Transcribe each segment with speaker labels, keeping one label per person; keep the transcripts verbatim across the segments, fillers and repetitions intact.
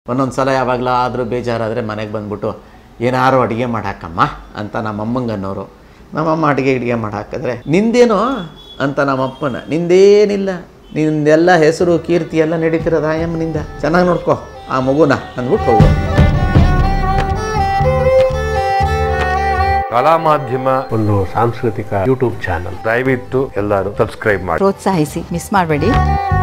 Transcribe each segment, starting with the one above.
Speaker 1: ಒಂದೊಂದು ಸಲ ಯಾವಾಗಲಾದರೂ ಬೇಜಾರಾದರೆ ಮನೆಗೆ ಬಂದ್ಬಿಟ್ಟು ಏನಾರು ಅಡುಗೆ ಮಾಡಾಕಮ್ಮ ಅಂತ ನಮ್ಮಮ್ಮಂಗೆ ಅನ್ನೋರು. ನಮ್ಮಮ್ಮ ಅಡುಗೆ ಅಡುಗೆ ಮಾಡಾಕಿದ್ರೆ ನಿಂದೇನೋ ಅಂತ ನಮ್ಮಪ್ಪನ, ನಿಂದೇನಿಲ್ಲ, ನಿಂದೆಲ್ಲ ಹೆಸರು ಕೀರ್ತಿ ಎಲ್ಲ ನಡೀತಿರೋದು ಆಯಮ್ಮನಿಂದ, ಚೆನ್ನಾಗಿ ನೋಡ್ಕೊ ಆ ಮಗುನ ಅಂದ್ಬಿಟ್ಟು ಹೋಗೋದು.
Speaker 2: ಕಲಾಮಾಧ್ಯಮ
Speaker 3: ಒಂದು ಸಾಂಸ್ಕೃತಿಕ ಯೂಟ್ಯೂಬ್ ಚಾನಲ್,
Speaker 2: ದಯವಿಟ್ಟು ಎಲ್ಲರೂ ಸಬ್ಸ್ಕ್ರೈಬ್ ಮಾಡಿ
Speaker 4: ಪ್ರೋತ್ಸಾಹಿಸಿ, ಮಿಸ್ ಮಾಡಬೇಡಿ.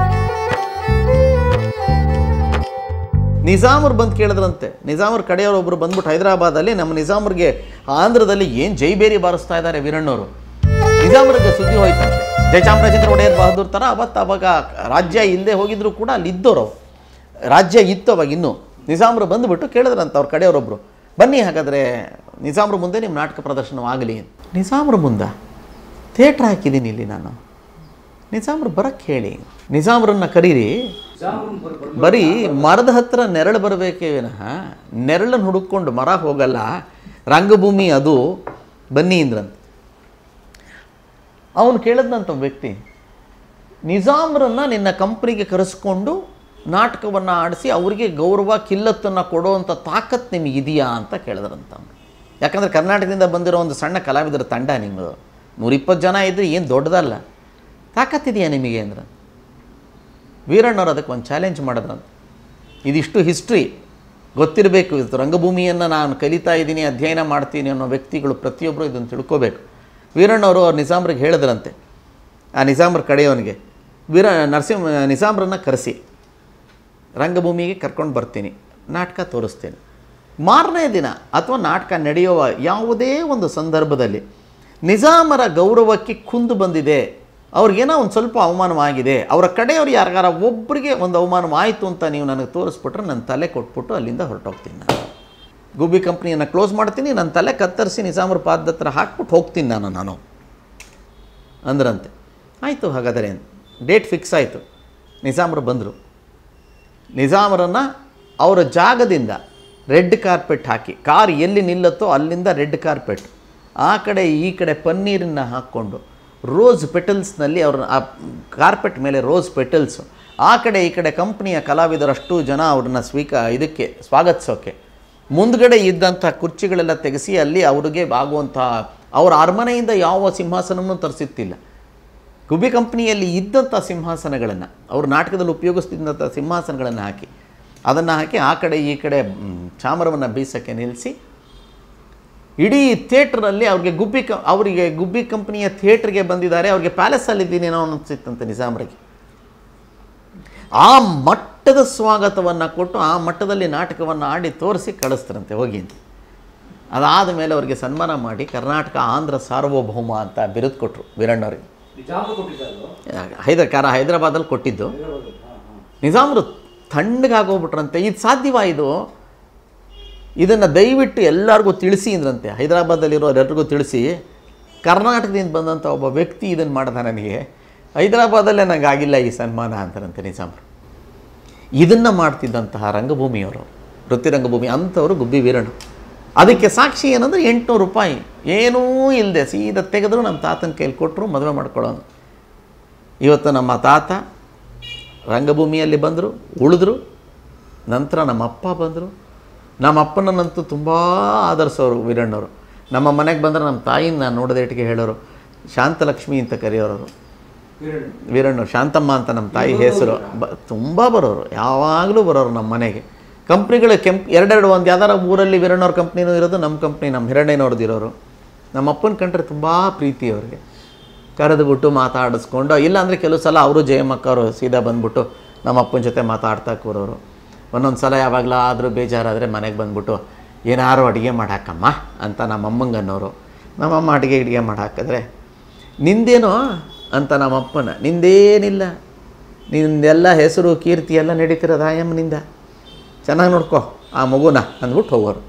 Speaker 1: ನಿಜಾಮರು ಬಂದು ಕೇಳಿದ್ರಂತೆ, ನಿಜಾಮರ ಕಡೆಯವರೊಬ್ಬರು ಬಂದ್ಬಿಟ್ಟು ಹೈದರಾಬಾದಲ್ಲಿ ನಮ್ಮ ನಿಜಾಮರಿಗೆ ಆಂಧ್ರದಲ್ಲಿ ಏನು ಜೈಬೇರಿ ಬಾರಿಸ್ತಾ ಇದ್ದಾರೆ ವೀರಣ್ಣವರು. ನಿಜಾಮರಿಗೆ ಸುದ್ದಿ ಹೋಯ್ತಂತೆ, ಜಯಚಾಮರಾಜೇಂದ್ರ ಒಡೆಯರ್ ಬಹದ್ದೂರ್ ಥರ ಅವತ್ತು ಅವಾಗ ರಾಜ್ಯ ಇಲ್ಲದೆ ಹೋಗಿದ್ರು ಕೂಡ ಅಲ್ಲಿ ಇದ್ದವರು, ರಾಜ್ಯ ಇತ್ತು ಅವಾಗ ಇನ್ನೂ. ನಿಜಾಮರು ಬಂದುಬಿಟ್ಟು ಕೇಳಿದ್ರಂತ ಅವ್ರ ಕಡೆಯವರೊಬ್ಬರು, ಬನ್ನಿ ಹಾಗಾದರೆ ನಿಜಾಮ್ರ ಮುಂದೆ ನಿಮ್ಮ ನಾಟಕ ಪ್ರದರ್ಶನವಾಗಲಿ. ನಿಜಾಮ್ರ ಮುಂದೆ ಥಿಯೇಟ್ರ್ ಹಾಕಿದ್ದೀನಿ ಇಲ್ಲಿ ನಾನು, ನಿಜಾಮ್ರು ಬರೋಕ್ಕೆ ಹೇಳಿ, ನಿಜಾಮ್ರನ್ನ ಕರೀರಿ, ಬರೀ ಮರದ ಹತ್ರ ನೆರಳು ಬರಬೇಕೇ ವಿನಃ ನೆರಳನ್ನು ಹುಡುಕೊಂಡು ಮರ ಹೋಗಲ್ಲ, ರಂಗಭೂಮಿ ಅದು, ಬನ್ನಿ ಇಂದ್ರಂತ. ಅವನು ಕೇಳಿದ್ನಂತ ವ್ಯಕ್ತಿ, ನಿಜಾಮ್ರನ್ನ ನಿನ್ನ ಕಂಪ್ನಿಗೆ ಕರೆಸ್ಕೊಂಡು ನಾಟಕವನ್ನು ಆಡಿಸಿ ಅವರಿಗೆ ಗೌರವ ಕಿಲ್ಲತ್ತನ್ನು ಕೊಡುವಂಥ ತಾಕತ್ತು ನಿಮಗಿದೆಯಾ ಅಂತ ಕೇಳಿದ್ರಂತ. ಯಾಕಂದರೆ ಕರ್ನಾಟಕದಿಂದ ಬಂದಿರೋ ಒಂದು ಸಣ್ಣ ಕಲಾವಿದರ ತಂಡ ನಿಮ್ಮದು, ನೂರಿಪ್ಪತ್ತು ಜನ ಇದ್ದರೆ ಏನು ದೊಡ್ಡದಲ್ಲ, ತಾಕತ್ತಿದೆಯಾ ನಿಮಗೆ ಅಂದ್ರೆ. ವೀರಣ್ಣವ್ರು ಅದಕ್ಕೆ ಒಂದು ಚಾಲೆಂಜ್ ಮಾಡಿದ್ರಂತ. ಇದಿಷ್ಟು ಹಿಸ್ಟ್ರಿ ಗೊತ್ತಿರಬೇಕು, ಇದು ರಂಗಭೂಮಿಯನ್ನು ನಾನು ಕಲಿತಾ ಇದ್ದೀನಿ, ಅಧ್ಯಯನ ಮಾಡ್ತೀನಿ ಅನ್ನೋ ವ್ಯಕ್ತಿಗಳು ಪ್ರತಿಯೊಬ್ಬರು ಇದನ್ನು ತಿಳ್ಕೋಬೇಕು. ವೀರಣ್ಣವರು ಅವ್ರು ನಿಜಾಮ್ರಿಗೆ ಹೇಳಿದ್ರಂತೆ, ಆ ನಿಜಾಮ್ರ ಕಡೆಯವನಿಗೆ, ವೀರ ನರಸಿಂಹ ನಿಜಾಮ್ರನ್ನ ಕರೆಸಿ ರಂಗಭೂಮಿಗೆ ಕರ್ಕೊಂಡು ಬರ್ತೀನಿ, ನಾಟಕ ತೋರಿಸ್ತೀನಿ. ಮಾರನೇ ದಿನ ಅಥವಾ ನಾಟಕ ನಡೆಯುವ ಯಾವುದೇ ಒಂದು ಸಂದರ್ಭದಲ್ಲಿ ನಿಜಾಮರ ಗೌರವಕ್ಕೆ ಕುಂದು ಬಂದಿದೆ, ಅವ್ರಿಗೇನೋ ಒಂದು ಸ್ವಲ್ಪ ಅವಮಾನವಾಗಿದೆ, ಅವರ ಕಡೆಯವರು ಯಾರಿಗಾರ ಒಬ್ಬರಿಗೆ ಒಂದು ಅವಮಾನವಾಯಿತು ಅಂತ ನೀವು ನನಗೆ ತೋರಿಸ್ಬಿಟ್ರೆ ನನ್ನ ತಲೆ ಕೊಟ್ಬಿಟ್ಟು ಅಲ್ಲಿಂದ ಹೊರಟೋಗ್ತೀನಿ. ನಾನು ಗುಬ್ಬಿ ಕಂಪ್ನಿಯನ್ನು ಕ್ಲೋಸ್ ಮಾಡ್ತೀನಿ, ನನ್ನ ತಲೆ ಕತ್ತರಿಸಿ ನಿಜಾಮರ ಪಾದದ ಹತ್ರ ಹಾಕ್ಬಿಟ್ಟು ಹೋಗ್ತೀನಿ ನಾನು ನಾನು ಅಂದ್ರಂತೆ. ಆಯಿತು ಹಾಗಾದರೆ ಡೇಟ್ ಫಿಕ್ಸ್ ಆಯಿತು. ನಿಜಾಮರು ಬಂದರು. ನಿಜಾಮರನ್ನು ಅವರ ಜಾಗದಿಂದ ರೆಡ್ ಕಾರ್ಪೆಟ್ ಹಾಕಿ, ಕಾರ್ ಎಲ್ಲಿ ನಿಲ್ಲತ್ತೋ ಅಲ್ಲಿಂದ ರೆಡ್ ಕಾರ್ಪೆಟ್, ಆ ಕಡೆ ಈ ಕಡೆ ಪನ್ನೀರನ್ನು ಹಾಕ್ಕೊಂಡು ರೋಸ್ ಪೆಟಲ್ಸ್ನಲ್ಲಿ ಅವ್ರನ್ನ ಆ ಕಾರ್ಪೆಟ್ ಮೇಲೆ ರೋಸ್ ಪೆಟಲ್ಸು, ಆ ಕಡೆ ಈ ಕಡೆ ಕಂಪ್ನಿಯ ಕಲಾವಿದರಷ್ಟು ಜನ ಅವ್ರನ್ನ ಸ್ವೀಕ ಇದಕ್ಕೆ ಸ್ವಾಗತಿಸೋಕ್ಕೆ ಮುಂದ್ಗಡೆ ಇದ್ದಂಥ ಕುರ್ಚಿಗಳೆಲ್ಲ ತೆಗೆಸಿ ಅಲ್ಲಿ ಅವ್ರಿಗೆ ಆಗುವಂಥ, ಅವರ ಅರಮನೆಯಿಂದ ಯಾವ ಸಿಂಹಾಸನವನ್ನು ತರಿಸಿತ್ತಿಲ್ಲ, ಗುಬ್ಬಿ ಕಂಪ್ನಿಯಲ್ಲಿ ಇದ್ದಂಥ ಸಿಂಹಾಸನಗಳನ್ನು, ಅವರು ನಾಟಕದಲ್ಲಿ ಉಪಯೋಗಿಸ್ತಿದ್ದಂಥ ಸಿಂಹಾಸನಗಳನ್ನು ಹಾಕಿ ಅದನ್ನು ಹಾಕಿ ಆ ಕಡೆ ಈ ಕಡೆ ಚಾಮರವನ್ನು ಬೀಸೋಕ್ಕೆ ನಿಲ್ಲಿಸಿ ಇಡೀ ಥಿಯೇಟ್ರಲ್ಲಿ ಅವ್ರಿಗೆ ಗುಬ್ಬಿ ಕ ಅವರಿಗೆ ಗುಬ್ಬಿ ಕಂಪ್ನಿಯ ಥಿಯೇಟ್ರಿಗೆ ಬಂದಿದ್ದಾರೆ, ಅವ್ರಿಗೆ ಪ್ಯಾಲೇಸಲ್ಲಿದ್ದೀನೇನೋ ಅನ್ನಿಸ್ತಿತ್ತಂತೆ ನಿಜಾಮ್ರಿಗೆ. ಆ ಮಟ್ಟದ ಸ್ವಾಗತವನ್ನು ಕೊಟ್ಟು ಆ ಮಟ್ಟದಲ್ಲಿ ನಾಟಕವನ್ನು ಆಡಿ ತೋರಿಸಿ ಕಳಿಸ್ತಾರಂತೆ ಹೋಗಿ ಅಂತ. ಅದಾದ ಮೇಲೆ ಅವರಿಗೆ ಸನ್ಮಾನ ಮಾಡಿ ಕರ್ನಾಟಕ ಆಂಧ್ರ ಸಾರ್ವಭೌಮ ಅಂತ ಬಿರುದು ಕೊಟ್ಟರು ವೀರಣ್ಣವ್ರಿಗೆ. ಹೈದರ ಕಾರ ಹೈದರಾಬಾದಲ್ಲಿ ಕೊಟ್ಟಿದ್ದು. ನಿಜಾಮರು ತಣ್ಣಗಾಗೋಗ್ಬಿಟ್ರಂತೆ, ಇದು ಸಾಧ್ಯವಾ, ಇದು ಇದನ್ನು ದಯವಿಟ್ಟು ಎಲ್ಲರಿಗೂ ತಿಳಿಸಿ ಅಂದ್ರಂತೆ. ಹೈದರಾಬಾದಲ್ಲಿರೋ ಎಲ್ಲರಿಗೂ ತಿಳಿಸಿ, ಕರ್ನಾಟಕದಿಂದ ಬಂದಂಥ ಒಬ್ಬ ವ್ಯಕ್ತಿ ಇದನ್ನು ಮಾಡ್ದ, ನನಗೆ ಹೈದರಾಬಾದಲ್ಲೇ ನನಗೆ ಆಗಿಲ್ಲ ಈ ಸನ್ಮಾನ ಅಂತಾರಂತೆ ನಿಜಾಮರು. ಇದನ್ನು ಮಾಡ್ತಿದ್ದಂತಹ ರಂಗಭೂಮಿಯವರು, ವೃತ್ತಿ ರಂಗಭೂಮಿ ಅಂಥವರು ಗುಬ್ಬಿ ವೀರಣ್ಣ. ಅದಕ್ಕೆ ಸಾಕ್ಷಿ ಏನಂದರೆ ಎಂಟುನೂರು ರೂಪಾಯಿ ಏನೂ ಇಲ್ಲದೆ ಸೀದಾ ತೆಗೆದ್ರು ನಮ್ಮ ತಾತನ ಕೈಲಿ ಕೊಟ್ಟರು, ಮದುವೆ ಮಾಡ್ಕೊಳ್ಳೋನು. ಇವತ್ತು ನಮ್ಮ ತಾತ ರಂಗಭೂಮಿಯಲ್ಲಿ ಬಂದರು, ಉಳಿದ್ರು. ನಂತರ ನಮ್ಮ ಅಪ್ಪ ಬಂದರು. ನಮ್ಮ ಅಪ್ಪನನ್ನಂತೂ ತುಂಬ ಆದರಿಸೋರು ವೀರಣ್ಣವರು. ನಮ್ಮ ಮನೆಗೆ ಬಂದರೆ ನಮ್ಮ ತಾಯಿನ ನಾನು ನೋಡೋದೇಟಿಗೆ ಹೇಳೋರು, ಶಾಂತಲಕ್ಷ್ಮಿ ಅಂತ ಕರೆಯೋರು ವೀರಣ್ಣವ್ರು. ಶಾಂತಮ್ಮ ಅಂತ ನಮ್ಮ ತಾಯಿ ಹೆಸರು. ಬ ತುಂಬ ಬರೋರು, ಯಾವಾಗಲೂ ಬರೋರು ನಮ್ಮ ಮನೆಗೆ. ಕಂಪ್ನಿಗಳು ಕೆಂಪ್ ಎರಡೆರಡು, ಒಂದು ಯಾವ್ದಾರ ಊರಲ್ಲಿ ವೀರಣ್ಣವ್ರ ಕಂಪ್ನಿನೂ ಇರೋದು, ನಮ್ಮ ಕಂಪ್ನಿ ನಮ್ಮ ಹಿರಣ್ಣಯ್ಯನವ್ರದ್ದು ಇರೋರು. ನಮ್ಮ ಅಪ್ಪನ ಕಂಡ್ರೆ ತುಂಬ ಪ್ರೀತಿ ಅವ್ರಿಗೆ. ಕರೆದುಬಿಟ್ಟು ಮಾತಾಡಿಸ್ಕೊಂಡು, ಇಲ್ಲಾಂದರೆ ಕೆಲವು ಸಲ ಅವರು ಜಯಮ್ಮಕ್ಕವರು ಸೀದಾ ಬಂದ್ಬಿಟ್ಟು ನಮ್ಮ ಅಪ್ಪನ ಜೊತೆ ಮಾತಾಡ್ತಾ ಕೂರೋರು. ಒಂದೊಂದು ಸಲ ಯಾವಾಗಲಾದರೂ ಬೇಜಾರಾದರೆ ಮನೆಗೆ ಬಂದ್ಬಿಟ್ಟು ಏನಾರು ಅಡುಗೆ ಮಾಡಾಕಮ್ಮ ಅಂತ ನಮ್ಮಮ್ಮಂಗೆ ಅನ್ನೋರು. ನಮ್ಮಮ್ಮ ಅಡುಗೆ ಅಡುಗೆ ಮಾಡಾಕಿದ್ರೆ ನಿಂದೇನೋ ಅಂತ ನಮ್ಮಪ್ಪನ, ನಿಂದೇನಿಲ್ಲ, ನಿಂದೆಲ್ಲ ಹೆಸರು ಕೀರ್ತಿ ಎಲ್ಲ ನಡೀತಿರೋದು ಆಯಮ್ಮನಿಂದ, ಚೆನ್ನಾಗಿ ನೋಡ್ಕೊ ಆ ಮಗುನ ಅಂದ್ಬಿಟ್ಟು ಹೋಗೋರು.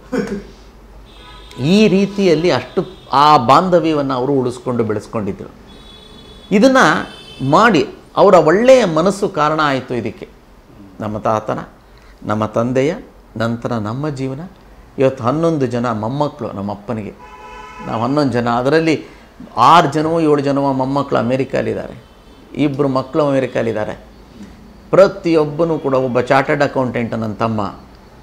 Speaker 1: ಈ ರೀತಿಯಲ್ಲಿ ಅಷ್ಟು ಆ ಬಾಂಧವ್ಯವನ್ನು ಅವರು ಉಳಿಸ್ಕೊಂಡು ಬೆಳೆಸ್ಕೊಂಡಿದ್ದರು. ಇದನ್ನು ಮಾಡಿ ಅವರ ಒಳ್ಳೆಯ ಮನಸ್ಸು ಕಾರಣ ಆಯಿತು ಇದಕ್ಕೆ. ನಮ್ಮ ತಾತನ, ನಮ್ಮ ತಂದೆಯ, ನಂತರ ನಮ್ಮ ಜೀವನ. ಇವತ್ತು ಹನ್ನೊಂದು ಜನ ಮೊಮ್ಮಕ್ಕಳು ನಮ್ಮ ಅಪ್ಪನಿಗೆ. ನಾವು ಹನ್ನೊಂದು ಜನ, ಅದರಲ್ಲಿ ಆರು ಜನವೋ ಏಳು ಜನವೋ ಮೊಮ್ಮಕ್ಕಳು ಅಮೇರಿಕಾಲಿದ್ದಾರೆ, ಇಬ್ಬರು ಮಕ್ಕಳು ಅಮೇರಿಕಾಲಿದ್ದಾರೆ. ಪ್ರತಿಯೊಬ್ಬನೂ ಕೂಡ ಒಬ್ಬ ಚಾರ್ಟರ್ಡ್ ಅಕೌಂಟೆಂಟ್ ನನ್ನ ತಮ್ಮ,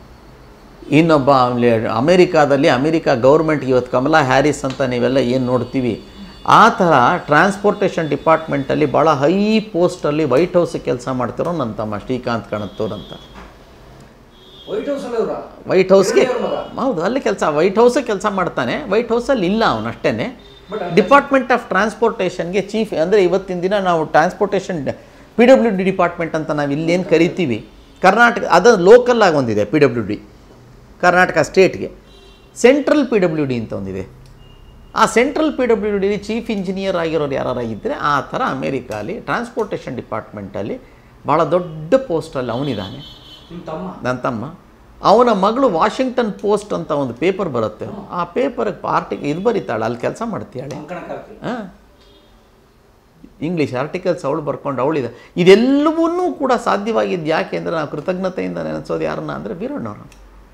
Speaker 1: ಇನ್ನೊಬ್ಬ ಅಮೇರಿಕಾದಲ್ಲಿ ಅಮೇರಿಕಾ ಗೌರ್ಮೆಂಟ್ಗೆ ಇವತ್ತು ಕಮಲಾ ಹ್ಯಾರಿಸ್ ಅಂತ ನೀವೆಲ್ಲ ಏನು ನೋಡ್ತೀವಿ, ಆ ಥರ ಟ್ರಾನ್ಸ್ಪೋರ್ಟೇಷನ್ ಡಿಪಾರ್ಟ್ಮೆಂಟಲ್ಲಿ ಭಾಳ ಹೈ ಪೋಸ್ಟಲ್ಲಿ ವೈಟ್ ಹೌಸಿಗೆ ಕೆಲಸ ಮಾಡ್ತಿರೋ ನನ್ನ ತಮ್ಮ ಶ್ರೀಕಾಂತ್ ಕಣತ್ತೂರ್ ಅಂತ. ವೈಟ್ ಹೌಸ್ಗೆ ಹೌದು, ಅಲ್ಲಿ ಕೆಲಸ ವೈಟ್ ಹೌಸಿಗೆ ಕೆಲಸ ಮಾಡ್ತಾನೆ. ವೈಟ್ ಹೌಸಲ್ಲಿ ಇಲ್ಲ ಅವನಷ್ಟೇ. ಡಿಪಾರ್ಟ್ಮೆಂಟ್ ಆಫ್ ಟ್ರಾನ್ಸ್ಪೋರ್ಟೇಷನ್ಗೆ ಚೀಫ್ ಅಂದರೆ ಇವತ್ತಿನ ದಿನ ನಾವು transportation P W D department ಅಂತ ನಾವು ಇಲ್ಲೇನು ಕರಿತೀವಿ, ಕರ್ನಾಟಕ ಅದು ಲೋಕಲ್ ಆಗಿ ಒಂದಿದೆ ಪಿ ಡಬ್ಲ್ಯೂ ಡಿ, ಕರ್ನಾಟಕ ಸ್ಟೇಟ್ಗೆ. ಸೆಂಟ್ರಲ್ ಪಿ ಡಬ್ಲ್ಯೂ ಡಿ ಅಂತ ಒಂದಿದೆ. ಆ central P W D chief engineer ಆಗಿರೋರು ಯಾರು ಇದ್ದರೆ ಆ ಥರ ಅಮೇರಿಕಾಲಿ ಟ್ರಾನ್ಸ್ಪೋರ್ಟೇಷನ್ ಡಿಪಾರ್ಟ್ಮೆಂಟಲ್ಲಿ ಭಾಳ ದೊಡ್ಡ ಪೋಸ್ಟಲ್ಲಿ ಅವನಿದ್ದಾನೆ ನನ್ನ ತಮ್ಮ. ಅವನ ಮಗಳು ವಾಷಿಂಗ್ಟನ್ ಪೋಸ್ಟ್ ಅಂತ ಒಂದು ಪೇಪರ್ ಬರುತ್ತೆ, ಆ ಪೇಪರ್ಗೆ ಆರ್ಟಿಕಲ್ ಇದು ಬರೀತಾಳೆ, ಅಲ್ಲಿ ಕೆಲಸ ಮಾಡ್ತೀಯಾಳೆ. ಹಾಂ, ಇಂಗ್ಲೀಷ್ ಆರ್ಟಿಕಲ್ಸ್ ಅವಳು ಬರ್ಕೊಂಡು ಅವಳಿದೆ. ಇದೆಲ್ಲವನ್ನೂ ಕೂಡ ಸಾಧ್ಯವಾಗಿದ್ದು ಯಾಕೆ ಅಂದರೆ ನಾವು ಕೃತಜ್ಞತೆಯಿಂದ ನೆನೆಸೋದು ಯಾರನ್ನ ಅಂದರೆ ವೀರಣ್ಣವ್ರು.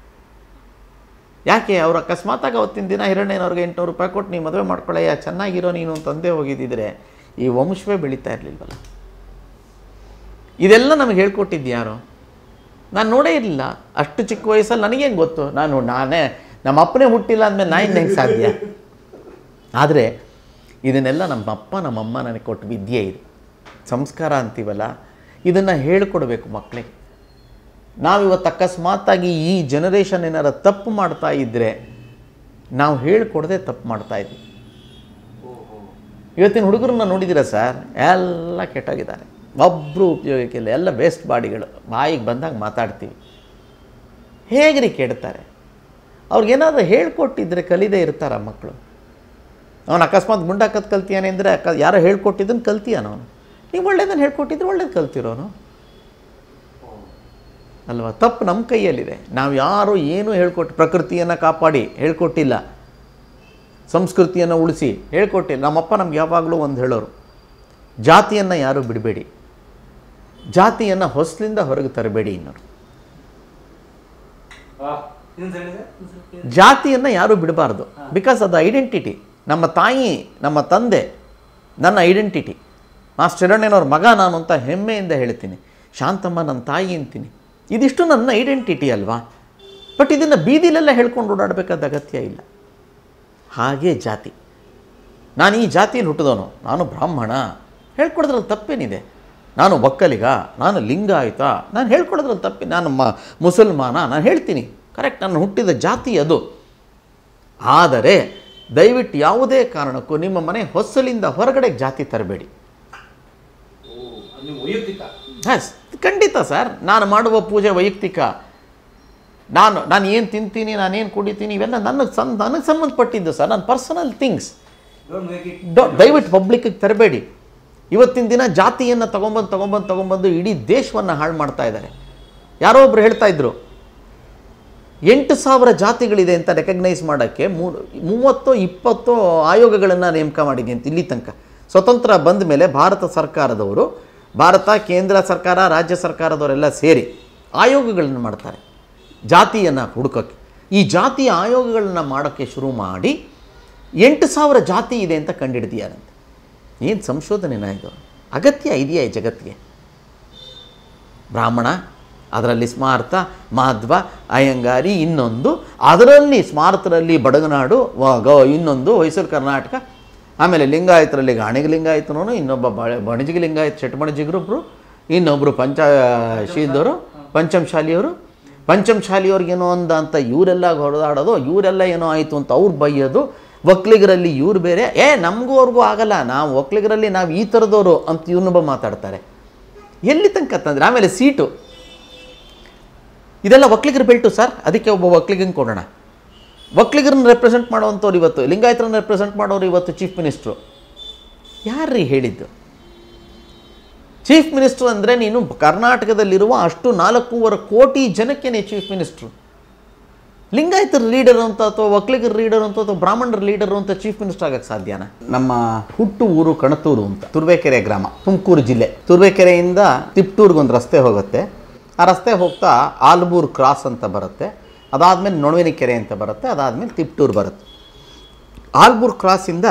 Speaker 1: ಯಾಕೆ ಅವ್ರು ಅಕಸ್ಮಾತಾಗಿ ಅವತ್ತಿನ ದಿನ ಹಿರಣ್ಣಯ್ಯನವ್ರಿಗೆ ಎಂಟುನೂರು ರೂಪಾಯಿ ಕೊಟ್ಟು ನೀವು ಮದುವೆ ಮಾಡ್ಕೊಳ್ಳಯ್ಯ ಚೆನ್ನಾಗಿರೋ ನೀನು ತಂದೆ ಹೋಗಿದ್ದಿದ್ರೆ ಈ ವಂಶವೇ ಬೆಳೀತಾ ಇರಲಿಲ್ವಲ್ಲ. ಇದೆಲ್ಲ ನಮಗೆ ಹೇಳ್ಕೊಟ್ಟಿದ್ದು ಯಾರು? ನಾನು ನೋಡೇ ಇರಲಿಲ್ಲ ಅಷ್ಟು ಚಿಕ್ಕ ವಯಸ್ಸಲ್ಲಿ. ನನಗೇನು ಗೊತ್ತು, ನಾನು ನಾನೇ ನಮ್ಮ ಅಪ್ಪನೇ ಹುಟ್ಟಿಲ್ಲ ಅಂದಮೇಲೆ ನಾನು ಹೆಂಗೆ ಸಾಧ್ಯ? ಆದರೆ ಇದನ್ನೆಲ್ಲ ನಮ್ಮಪ್ಪ ನಮ್ಮಮ್ಮ ನನಗೆ ಕೊಟ್ಟು ವಿದ್ಯೆ ಇದು, ಸಂಸ್ಕಾರ ಅಂತೀವಲ್ಲ, ಇದನ್ನು ಹೇಳ್ಕೊಡ್ಬೇಕು ಮಕ್ಕಳಿಗೆ. ನಾವಿವತ್ತು ಅಕಸ್ಮಾತಾಗಿ ಈ ಜನರೇಷನ್ ಏನಾರ ತಪ್ಪು ಮಾಡ್ತಾ ಇದ್ದರೆ ನಾವು ಹೇಳ್ಕೊಡದೆ ತಪ್ಪು ಮಾಡ್ತಾಯಿದ್ವಿ. ಇವತ್ತಿನ ಹುಡುಗರನ್ನ ನೋಡಿದ್ದೀರಾ ಸರ್, ಎಲ್ಲ ಕೆಟ್ಟೋಗಿದ್ದಾರೆ, ಒಬ್ಬರು ಉಪಯೋಗಕ್ಕಿಲ್ಲ, ಎಲ್ಲ ವೇಸ್ಟ್ ಬಾಡಿಗಳು. ಬಾಯಿಗೆ ಬಂದಾಗ ಮಾತಾಡ್ತೀವಿ, ಹೇಗ್ರಿ ಕೆಡ್ತಾರೆ? ಅವ್ರಿಗೇನಾದರೂ ಹೇಳ್ಕೊಟ್ಟಿದ್ರೆ ಕಲಿದೇ ಇರ್ತಾರ ಮಕ್ಕಳು. ಅವನು ಅಕಸ್ಮಾತ್ ಗುಂಡಾಕತ್ ಕಲ್ತಿಯಾನೆ ಅಂದರೆ ಅಕ್ಕ ಯಾರೋ ಹೇಳ್ಕೊಟ್ಟಿದ್ದನ್ನು ಕಲ್ತಿಯಾನ ಅವನು. ನೀವು ಒಳ್ಳೇದನ್ನು ಹೇಳ್ಕೊಟ್ಟಿದ್ರೆ ಒಳ್ಳೇದು ಕಲ್ತಿರೋನು ಅಲ್ವಾ? ತಪ್ಪು ನಮ್ಮ ಕೈಯಲ್ಲಿದೆ. ನಾವು ಯಾರು ಏನೂ ಹೇಳ್ಕೊಟ್ಟು ಪ್ರಕೃತಿಯನ್ನು ಕಾಪಾಡಿ ಹೇಳ್ಕೊಟ್ಟಿಲ್ಲ, ಸಂಸ್ಕೃತಿಯನ್ನು ಉಳಿಸಿ ಹೇಳ್ಕೊಟ್ಟಿಲ್ಲ. ನಮ್ಮಪ್ಪ ನಮ್ಗೆ ಯಾವಾಗಲೂ ಒಂದು ಹೇಳೋರು, ಜಾತಿಯನ್ನು ಯಾರೂ ಬಿಡಬೇಡಿ, ಜಾತಿಯನ್ನು ಹೊಸಲಿಂದ ಹೊರಗೆ ತರಬೇಡಿ ಅನ್ನೋರು. ಜಾತಿಯನ್ನು ಯಾರೂ ಬಿಡಬಾರ್ದು, ಬಿಕಾಸ್ ಅದು ಐಡೆಂಟಿಟಿ. ನಮ್ಮ ತಾಯಿ, ನಮ್ಮ ತಂದೆ ನನ್ನ ಐಡೆಂಟಿಟಿ. ಮಾಸ್ಟರ್ ಹಿರಣ್ಣಯ್ಯನವ್ರ ಮಗ ನಾನು ಅಂತ ಹೆಮ್ಮೆಯಿಂದ ಹೇಳ್ತೀನಿ. ಶಾಂತಮ್ಮ ನನ್ನ ತಾಯಿ ಅಂತೀನಿ. ಇದಿಷ್ಟು ನನ್ನ ಐಡೆಂಟಿಟಿ ಅಲ್ವಾ? ಬಟ್ ಇದನ್ನು ಬೀದಿಲೆಲ್ಲ ಹೇಳ್ಕೊಂಡು ಓಡಾಡಬೇಕಾದ ಅಗತ್ಯ ಇಲ್ಲ. ಹಾಗೇ ಜಾತಿ, ನಾನು ಈ ಜಾತಿಯಲ್ಲಿ ಹುಟ್ಟಿದವನು, ನಾನು ಬ್ರಾಹ್ಮಣ ಹೇಳ್ಕೊಡೋದ್ರಲ್ಲಿ ತಪ್ಪೇನಿದೆ? ನಾನು ಒಕ್ಕಲಿಗ, ನಾನು ಲಿಂಗಾಯತ, ನಾನು ಹೇಳ್ಕೊಡೋದ್ರಲ್ಲಿ ತಪ್ಪಿ, ನಾನು ಮ ಮುಸಲ್ಮಾನ, ನಾನು ಹೇಳ್ತೀನಿ ಕರೆಕ್ಟ್, ನಾನು ಹುಟ್ಟಿದ ಜಾತಿ ಅದು. ಆದರೆ ದಯವಿಟ್ಟು ಯಾವುದೇ ಕಾರಣಕ್ಕೂ ನಿಮ್ಮ ಮನೆ ಹೊಸಲಿಂದ ಹೊರಗಡೆ ಜಾತಿ ತರಬೇಡಿ. ಹಾಂ, ಖಂಡಿತ ಸರ್. ನಾನು ಮಾಡುವ ಪೂಜೆ ವೈಯಕ್ತಿಕ, ನಾನು ನಾನು ಏನು ತಿಂತೀನಿ, ನಾನೇನು ಕುಡಿತೀನಿ, ಇವೆಲ್ಲ ನನಗೆ ಸಂ ನನಗೆ ಸಂಬಂಧಪಟ್ಟಿದ್ದು ಸರ್, ನನ್ನ ಪರ್ಸನಲ್ ಥಿಂಗ್ಸ್. ದಯವಿಟ್ಟು ಪಬ್ಲಿಕ್ಕಿಗೆ ತರಬೇಡಿ. ಇವತ್ತಿನ ದಿನ ಜಾತಿಯನ್ನು ತೊಗೊಂಬಂದು ತೊಗೊಂಬಂದು ತೊಗೊಂಬಂದು ಇಡೀ ದೇಶವನ್ನು ಹಾಳು ಮಾಡ್ತಾ ಇದ್ದಾರೆ. ಯಾರೋ ಒಬ್ರು ಹೇಳ್ತಾ ಇದ್ರು, ಎಂಟು ಸಾವಿರ ಜಾತಿಗಳಿದೆ ಅಂತ ರೆಕಗ್ನೈಸ್ ಮಾಡೋಕ್ಕೆ ಮೂರು ಮೂವತ್ತು ಇಪ್ಪತ್ತು ಆಯೋಗಗಳನ್ನು ನೇಮಕ ಮಾಡಿದ್ದೀನಿ ಅಂತ. ಇಲ್ಲಿ ತನಕ ಸ್ವತಂತ್ರ ಬಂದ ಮೇಲೆ ಭಾರತ ಸರ್ಕಾರದವರು, ಭಾರತ ಕೇಂದ್ರ ಸರ್ಕಾರ, ರಾಜ್ಯ ಸರ್ಕಾರದವರೆಲ್ಲ ಸೇರಿ ಆಯೋಗಗಳನ್ನು ಮಾಡ್ತಾರೆ ಜಾತಿಯನ್ನು ಹುಡುಕೋಕ್ಕೆ. ಈ ಜಾತಿಯ ಆಯೋಗಗಳನ್ನು ಮಾಡೋಕ್ಕೆ ಶುರು ಮಾಡಿ ಎಂಟು ಸಾವಿರ ಜಾತಿ ಇದೆ ಅಂತ ಕಂಡುಹಿಡಿದಿಯಾರಂತೆ. ಏನು ಸಂಶೋಧನೆನ ಇದು? ಅಗತ್ಯ ಇದೆಯಾ ಈ ಜಗತ್ತಿಗೆ? ಬ್ರಾಹ್ಮಣ, ಅದರಲ್ಲಿ ಸ್ಮಾರ್ತ, ಮಾಧ್ವ, ಅಯ್ಯಂಗಾರಿ, ಇನ್ನೊಂದು ಅದರಲ್ಲಿ ಸ್ಮಾರ್ತರಲ್ಲಿ ಬಡಗನಾಡು, ಗ ಇನ್ನೊಂದು ಮೈಸೂರು ಕರ್ನಾಟಕ, ಆಮೇಲೆ ಲಿಂಗಾಯತರಲ್ಲಿ ಗಾಣಿಗ ಲಿಂಗಾಯತನೂ, ಇನ್ನೊಬ್ಬ ಬ ಬಣಜಿಗ ಲಿಂಗಾಯತ ಶೆಟ್ಮಣಜಿಗರೊಬ್ಬರು, ಇನ್ನೊಬ್ಬರು ಪಂಚಶೀಲದವರು, ಪಂಚಮಶಾಲಿಯವರು. ಪಂಚಮಶಾಲಿಯವ್ರಿಗೇನೋ ಅಂದ ಅಂತ ಇವರೆಲ್ಲ ಹೊಡೆದಾಡೋದು, ಇವರೆಲ್ಲ ಏನೋ ಆಯಿತು ಅಂತ ಅವ್ರು ಬೈಯೋದು. ಒಕ್ಕಲಿಗರಲ್ಲಿ ಇವ್ರು ಬೇರೆ, ಏ ನಮಗೂ ಅವ್ರಿಗೂ ಆಗಲ್ಲ, ನಾವು ಒಕ್ಕಲಿಗರಲ್ಲಿ ನಾವು ಈ ಥರದವರು ಅಂತ ಇವನೊಬ್ಬ ಮಾತಾಡ್ತಾರೆ. ಎಲ್ಲಿ ತನಕ ತಂದರೆ ಆಮೇಲೆ ಸೀಟು, ಇದೆಲ್ಲ ಒಕ್ಕಲಿಗರ ಬೆಲ್ಟು ಸರ್, ಅದಕ್ಕೆ ಒಬ್ಬ ಒಕ್ಕಲಿಗಂಗೆ ಕೊಡೋಣ. ಒಕ್ಕಲಿಗರನ್ನ ರೆಪ್ರೆಸೆಂಟ್ ಮಾಡೋವಂಥವ್ರು ಇವತ್ತು, ಲಿಂಗಾಯತರನ್ನ ರೆಪ್ರೆಸೆಂಟ್ ಮಾಡೋರು ಇವತ್ತು ಚೀಫ್ ಮಿನಿಸ್ಟ್ರು. ಯಾರ್ರೀ ಹೇಳಿದ್ದು? ಚೀಫ್ ಮಿನಿಸ್ಟ್ರು ಅಂದರೆ ನೀನು ಕರ್ನಾಟಕದಲ್ಲಿರುವ ಅಷ್ಟು ನಾಲ್ಕೂವರೆ ಕೋಟಿ ಜನಕ್ಕೇನೆ ಚೀಫ್ ಮಿನಿಸ್ಟ್ರು. ಲಿಂಗಾಯತರ ಲೀಡರ್ ಅಂತ ಅಥವಾ ಒಕ್ಕಲಿಗರ ಲೀಡರ್ ಅಂತ ಅಥವಾ ಬ್ರಾಹ್ಮಣರ ಲೀಡರು ಅಂತ ಚೀಫ್ ಮಿನಿಸ್ಟರ್ ಆಗಕ್ಕೆ ಸಾಧ್ಯನಾ? ನಮ್ಮ ಹುಟ್ಟು ಊರು ಕಣತೂರು ಅಂತ, ತುರುವೇಕೆರೆ ಗ್ರಾಮ, ತುಮಕೂರು ಜಿಲ್ಲೆ. ತುರುವೇಕೆರೆಯಿಂದ ತಿಪ್ಟೂರ್ಗೊಂದು ರಸ್ತೆ ಹೋಗುತ್ತೆ. ಆ ರಸ್ತೆ ಹೋಗ್ತಾ ಆಲ್ಬೂರ್ ಕ್ರಾಸ್ ಅಂತ ಬರುತ್ತೆ, ಅದಾದಮೇಲೆ ನೊಣವೆನಿಕೆರೆ ಅಂತ ಬರುತ್ತೆ, ಅದಾದಮೇಲೆ ತಿಪ್ಟೂರು ಬರುತ್ತೆ. ಆಲ್ಬೂರ್ ಕ್ರಾಸಿಂದ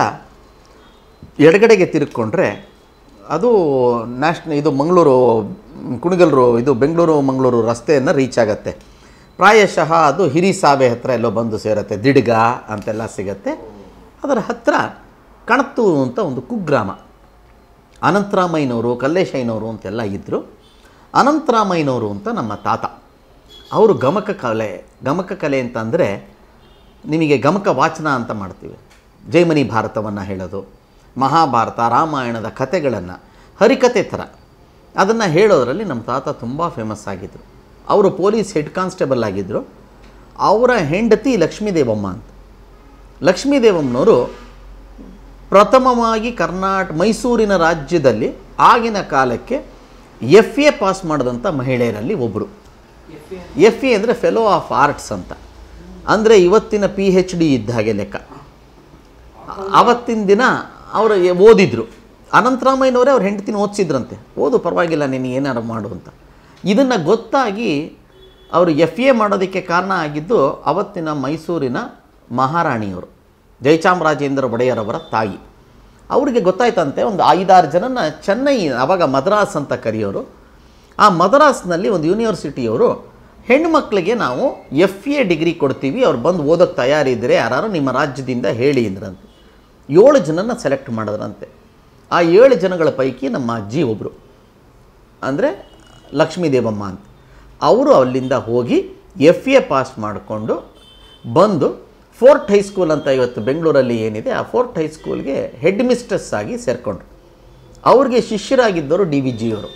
Speaker 1: ಎಡಗಡೆಗೆ ತಿರುಗಿಕೊಂಡ್ರೆ ಅದು ನ್ಯಾಷನ್ ಇದು ಮಂಗಳೂರು ಕುಣಿಗಲ್ರು ಇದು ಬೆಂಗಳೂರು ಮಂಗಳೂರು ರಸ್ತೆಯನ್ನು ರೀಚ್ ಆಗುತ್ತೆ. ಪ್ರಾಯಶಃ ಅದು ಹಿರಿಸಾವೆ ಹತ್ರ ಎಲ್ಲೋ ಬಂದು ಸೇರುತ್ತೆ, ದಿಡ್ಗ ಅಂತೆಲ್ಲ ಸಿಗುತ್ತೆ. ಅದರ ಹತ್ತಿರ ಕಣತ್ತು ಅಂತ ಒಂದು ಕುಗ್ರಾಮ. ಅನಂತರಾಮಯ್ಯನವರು, ಕಲ್ಲೇಶಯ್ಯನವರು ಅಂತೆಲ್ಲ ಇದ್ದರು. ಅನಂತರಾಮಯ್ಯನವರು ಅಂತ ನಮ್ಮ ತಾತ, ಅವರು ಗಮಕ ಕಲೆ. ಗಮಕ ಕಲೆ ಅಂತಂದರೆ ನಿಮಗೆ ಗಮಕ ವಾಚನ ಅಂತ ಮಾಡ್ತೀವಿ. ಜೈಮನಿ ಭಾರತವನ್ನು ಹೇಳೋದು, ಮಹಾಭಾರತ ರಾಮಾಯಣದ ಕಥೆಗಳನ್ನು ಹರಿಕತೆ ಥರ ಅದನ್ನು ಹೇಳೋದರಲ್ಲಿ ನಮ್ಮ ತಾತ ತುಂಬ ಫೇಮಸ್ ಆಗಿದ್ದರು. ಅವರು ಪೊಲೀಸ್ ಹೆಡ್ ಕಾನ್ಸ್ಟೇಬಲ್ ಆಗಿದ್ದರು. ಅವರ ಹೆಂಡತಿ ಲಕ್ಷ್ಮೀದೇವಮ್ಮ ಅಂತ. ಲಕ್ಷ್ಮೀದೇವಮ್ಮನವರು ಪ್ರಥಮವಾಗಿ ಕರ್ನಾಟಕ ಮೈಸೂರಿನ ರಾಜ್ಯದಲ್ಲಿ ಆಗಿನ ಕಾಲಕ್ಕೆ ಎಫ್ ಎ ಪಾಸ್ ಮಾಡಿದಂಥ ಮಹಿಳೆಯರಲ್ಲಿ ಒಬ್ಬರು. ಎಫ್ ಎ ಅಂದರೆ ಫೆಲೋ ಆಫ್ ಆರ್ಟ್ಸ್ ಅಂತ, ಅಂದರೆ ಇವತ್ತಿನ ಪಿ ಹೆಚ್ ಡಿ ಇದ್ದ ಹಾಗೆ ಲೆಕ್ಕ. ಆವತ್ತಿನ ದಿನ ಅವರು ಓದಿದ್ರು. ಅನಂತರಾಮಯ್ಯನವರೇ ಅವ್ರ ಹೆಂಡತಿನ ಓದಿಸಿದ್ರಂತೆ, ಓದು ಪರವಾಗಿಲ್ಲ ನೀನು ಏನಾರು ಮಾಡು ಅಂತ. ಇದನ್ನು ಗೊತ್ತಾಗಿ ಅವರು ಎಫ್ ಎ ಮಾಡೋದಕ್ಕೆ ಕಾರಣ ಆಗಿದ್ದು ಅವತ್ತಿನ ಮೈಸೂರಿನ ಮಹಾರಾಣಿಯವರು, ಜಯಚಾಮರಾಜೇಂದ್ರ ಒಡೆಯರವರ ತಾಯಿ. ಅವರಿಗೆ ಗೊತ್ತಾಯ್ತಂತೆ, ಒಂದು ಐದಾರು ಜನನ ಚೆನ್ನೈ, ಆವಾಗ ಮದ್ರಾಸ್ ಅಂತ ಕರೆಯೋರು, ಆ ಮದ್ರಾಸ್ನಲ್ಲಿ ಒಂದು ಯೂನಿವರ್ಸಿಟಿಯವರು ಹೆಣ್ಣುಮಕ್ಕಳಿಗೆ ನಾವು ಎಫ್ ಎ ಡಿಗ್ರಿ ಕೊಡ್ತೀವಿ, ಅವ್ರು ಬಂದು ಓದೋಕ್ಕೆ ತಯಾರಿದ್ದರೆ ಯಾರು ನಿಮ್ಮ ರಾಜ್ಯದಿಂದ ಹೇಳಿ ಅಂದ್ರಂತೆ. ಏಳು ಜನನ ಸೆಲೆಕ್ಟ್ ಮಾಡಿದ್ರಂತೆ. ಆ ಏಳು ಜನಗಳ ಪೈಕಿ ನಮ್ಮ ಅಜ್ಜಿ ಒಬ್ಬರು, ಅಂದರೆ ಲಕ್ಷ್ಮೀದೇವಮ್ಮ ಅಂತ. ಅವರು ಅಲ್ಲಿಂದ ಹೋಗಿ ಎಫ್ ಎ ಪಾಸ್ ಮಾಡಿಕೊಂಡು ಬಂದು ಫೋರ್ಟ್ ಹೈಸ್ಕೂಲ್ ಅಂತ ಇವತ್ತು ಬೆಂಗಳೂರಲ್ಲಿ ಏನಿದೆ, ಆ ಫೋರ್ಟ್ ಹೈಸ್ಕೂಲ್ಗೆ ಹೆಡ್ ಮಿಸ್ಟ್ರೆಸ್ ಆಗಿ ಸೇರಿಕೊಂಡ್ರು. ಅವ್ರಿಗೆ ಶಿಷ್ಯರಾಗಿದ್ದವರು ಡಿ ವಿ ಜಿಯವರು.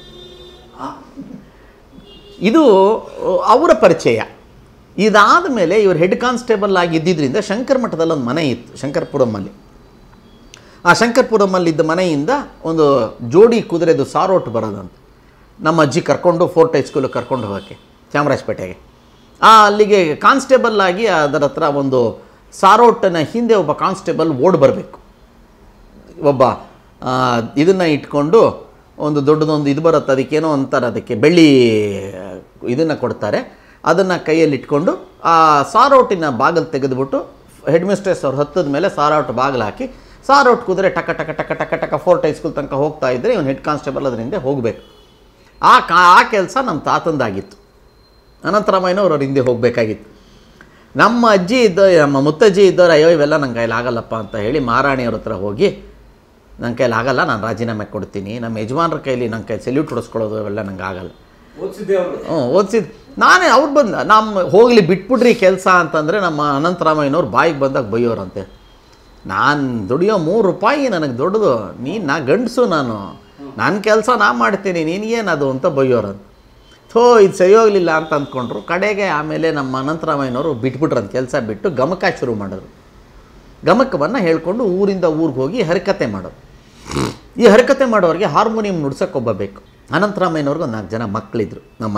Speaker 1: ಇದು ಅವರ ಪರಿಚಯ. ಇದಾದ ಮೇಲೆ ಇವರು ಹೆಡ್ ಕಾನ್ಸ್ಟೇಬಲ್ ಆಗಿದ್ದರಿಂದ ಶಂಕರ ಮಠದಲ್ಲಿ ಒಂದು ಮನೆ ಇತ್ತು, ಶಂಕರಪುರಮಲ್ಲಿ. ಆ ಶಂಕರಪುರಮಲ್ಲಿದ್ದ ಮನೆಯಿಂದ ಒಂದು ಜೋಡಿ ಕುದುರೆದು ಸಾರೋಟು ಬರೋದಂತ ನಮ್ಮ ಅಜ್ಜಿ ಕರ್ಕೊಂಡು ಫೋರ್ಟ್ ಹೈಸ್ಕೂಲಿಗೆ ಕರ್ಕೊಂಡು ಹೋಗೋಕ್ಕೆ ಚಾಮರಾಜಪೇಟೆಗೆ. ಆ ಅಲ್ಲಿಗೆ ಕಾನ್ಸ್ಟೇಬಲ್ ಆಗಿ ಅದರ ಹತ್ರ ಒಂದು ಸಾರೋಟನ ಹಿಂದೆ ಒಬ್ಬ ಕಾನ್ಸ್ಟೇಬಲ್ ಓಡ್ ಬರಬೇಕು. ಒಬ್ಬ ಇದನ್ನು ಇಟ್ಕೊಂಡು ಒಂದು ದೊಡ್ಡದೊಂದು ಇದು ಬರುತ್ತೆ, ಅದಕ್ಕೇನೋ ಅಂತಾರೆ, ಅದಕ್ಕೆ ಬೆಳ್ಳಿ ಇದನ್ನು ಕೊಡ್ತಾರೆ, ಅದನ್ನು ಕೈಯಲ್ಲಿ ಇಟ್ಕೊಂಡು ಆ ಸಾರೋಟಿನ ಬಾಗಿಲು ತೆಗೆದುಬಿಟ್ಟು ಹೆಡ್ ಮಿಸ್ಟ್ರೆಸ್ ಅವ್ರು ಹತ್ತದ ಮೇಲೆ ಸಾರೋಟ್ ಬಾಗಿಲು ಹಾಕಿ ಸಾರೋಟ್ ಕುದುರೆ ಟಕ ಟಕ ಟಕ ಟಕ ಟಕ ಫೋರ್ಟ್ ಹೈಸ್ಕೂಲ್ ತನಕ ಹೋಗ್ತಾ ಇದ್ದರೆ ಇವನು ಹೆಡ್ ಕಾನ್ಸ್ಟೇಬಲ್ ಅದರಿಂದ ಹೋಗಬೇಕು. ಆ ಕಾ ಆ ಕೆಲಸ ನಮ್ಮ ತಾತಂದಾಗಿತ್ತು. ಅನಂತರಾಮಯ್ಯನವ್ರು ಅವ್ರ ಹಿಂದೆ ಹೋಗಬೇಕಾಗಿತ್ತು. ನಮ್ಮ ಅಜ್ಜಿ ಇದ್ದ ನಮ್ಮ ಮುತ್ತಜ್ಜಿ ಇದ್ದವ್ರು, ಅಯ್ಯೋ ಇವೆಲ್ಲ ನನ್ನ ಕೈಲಿ ಆಗಲ್ಲಪ್ಪ ಅಂತ ಹೇಳಿ ಮಹಾರಾಣಿಯವ್ರ ಹತ್ರ ಹೋಗಿ, ನನ್ನ ಕೈಲಿ ಆಗಲ್ಲ, ನಾನು ರಾಜೀನಾಮೆ ಕೊಡ್ತೀನಿ, ನಮ್ಮ ಯಜಮಾನ್ರ ಕೈಲಿ ನನ್ನ ಕೈ ಸೆಲ್ಯೂಟ್ ಹೊಡಿಸ್ಕೊಳ್ಳೋದು ಇವೆಲ್ಲ ನಂಗೆ ಆಗಲ್ಲ. ಹ್ಞೂ ಓದಿಸಿದ್ದು ನಾನೇ. ಅವ್ರು ಬಂದು ನಮ್ಮ ಹೋಗಲಿ ಬಿಟ್ಬಿಡ್ರಿ ಕೆಲಸ ಅಂತಂದರೆ ನಮ್ಮ ಅನಂತರಾಮಯ್ಯನವ್ರು ಬಾಯಿಗೆ ಬಂದಾಗ ಬೈಯೋರಂತೆ. ನಾನು ದುಡಿಯೋ ಮೂರು ರೂಪಾಯಿ ನನಗೆ ದೊಡ್ಡದು, ನೀನು ನಾ ಗಂಡಸು, ನಾನು ನನ್ನ ಕೆಲಸ ನಾ ಮಾಡ್ತೀನಿ, ನೀನೇನದು ಅಂತ ಬೈಯೋರಂತ. ಥೋ ಇದು ಸರಿ ಹೋಗಲಿಲ್ಲ ಅಂತ ಅಂದ್ಕೊಂಡ್ರು. ಕಡೆಗೆ ಆಮೇಲೆ ನಮ್ಮ ಅನಂತರಾಮಯ್ಯನವರು ಬಿಟ್ಬಿಟ್ರಂತ, ಕೆಲಸ ಬಿಟ್ಟು ಗಮಕ ಶುರು ಮಾಡಿದ್ರು. ಗಮಕವನ್ನು ಹೇಳ್ಕೊಂಡು ಊರಿಂದ ಊರಿಗೆ ಹೋಗಿ ಹರಿಕತೆ ಮಾಡೋರು. ಈ ಹರಿಕತೆ ಮಾಡೋರಿಗೆ ಹಾರ್ಮೋನಿಯಂ ನುಡ್ಸೋಕ್ಕೊಬ್ಬ ಬೇಕು. ಅನಂತರಾಮಯ್ಯನವ್ರಿಗೆ ಒಂದು ನಾಲ್ಕು ಜನ ಮಕ್ಕಳಿದ್ರು. ನಮ್ಮ